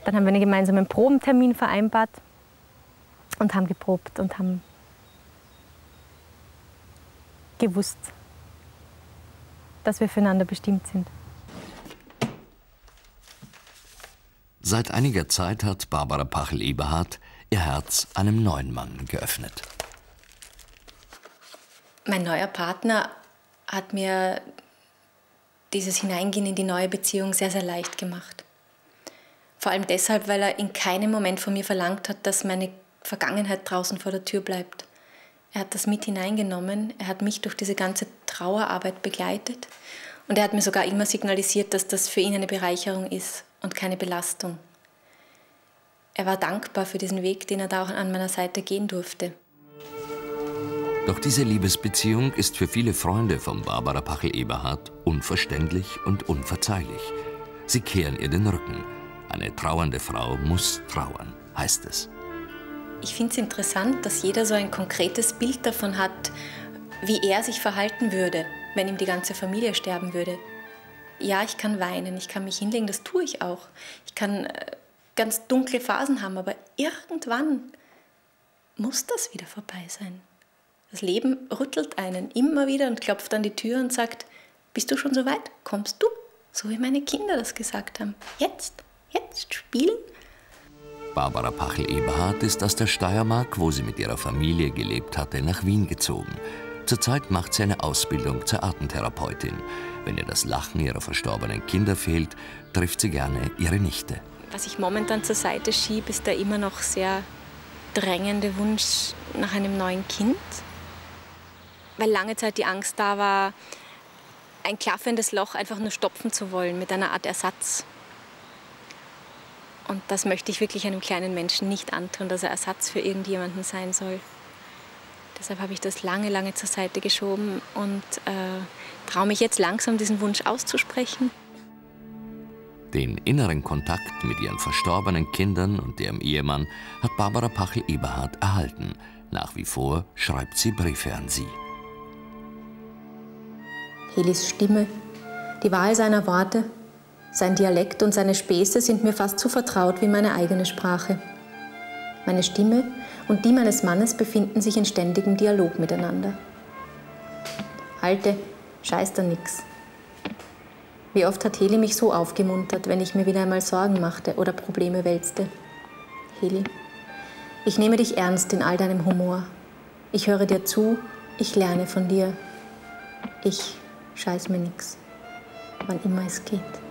Dann haben wir einen gemeinsamen Probentermin vereinbart und haben geprobt und haben gewusst, dass wir füreinander bestimmt sind. Seit einiger Zeit hat Barbara Pachel-Eberhardt ihr Herz einem neuen Mann geöffnet. Mein neuer Partner hat mir dieses Hineingehen in die neue Beziehung sehr, sehr leicht gemacht. Vor allem deshalb, weil er in keinem Moment von mir verlangt hat, dass meine Vergangenheit draußen vor der Tür bleibt. Er hat das mit hineingenommen, er hat mich durch diese ganze Trauerarbeit begleitet und er hat mir sogar immer signalisiert, dass das für ihn eine Bereicherung ist und keine Belastung. Er war dankbar für diesen Weg, den er da auch an meiner Seite gehen durfte. Doch diese Liebesbeziehung ist für viele Freunde von Barbara Pachel-Eberhardt unverständlich und unverzeihlich. Sie kehren ihr den Rücken. Eine trauernde Frau muss trauern, heißt es. Ich finde es interessant, dass jeder so ein konkretes Bild davon hat, wie er sich verhalten würde, wenn ihm die ganze Familie sterben würde. Ja, ich kann weinen, ich kann mich hinlegen, das tue ich auch. Ich kann ganz dunkle Phasen haben, aber irgendwann muss das wieder vorbei sein. Das Leben rüttelt einen immer wieder und klopft an die Tür und sagt, bist du schon so weit? Kommst du? So wie meine Kinder das gesagt haben. Jetzt spielen. Barbara Pachel-Eberhardt ist aus der Steiermark, wo sie mit ihrer Familie gelebt hatte, nach Wien gezogen. Zurzeit macht sie eine Ausbildung zur Artentherapeutin. Wenn ihr das Lachen ihrer verstorbenen Kinder fehlt, trifft sie gerne ihre Nichte. Was ich momentan zur Seite schiebe, ist der immer noch sehr drängende Wunsch nach einem neuen Kind. Weil lange Zeit die Angst da war, ein klaffendes Loch einfach nur stopfen zu wollen mit einer Art Ersatz. Und das möchte ich wirklich einem kleinen Menschen nicht antun, dass er Ersatz für irgendjemanden sein soll. Deshalb habe ich das lange, lange zur Seite geschoben und traue mich jetzt langsam, diesen Wunsch auszusprechen. Den inneren Kontakt mit ihren verstorbenen Kindern und ihrem Ehemann hat Barbara Pachel-Eberhardt erhalten. Nach wie vor schreibt sie Briefe an sie. Helis Stimme, die Wahl seiner Worte, sein Dialekt und seine Späße sind mir fast so vertraut wie meine eigene Sprache. Meine Stimme und die meines Mannes befinden sich in ständigem Dialog miteinander. Alte, scheiß da nix. Wie oft hat Heli mich so aufgemuntert, wenn ich mir wieder einmal Sorgen machte oder Probleme wälzte. Heli, ich nehme dich ernst in all deinem Humor. Ich höre dir zu, ich lerne von dir. Ich scheiß mir nix, wann immer es geht.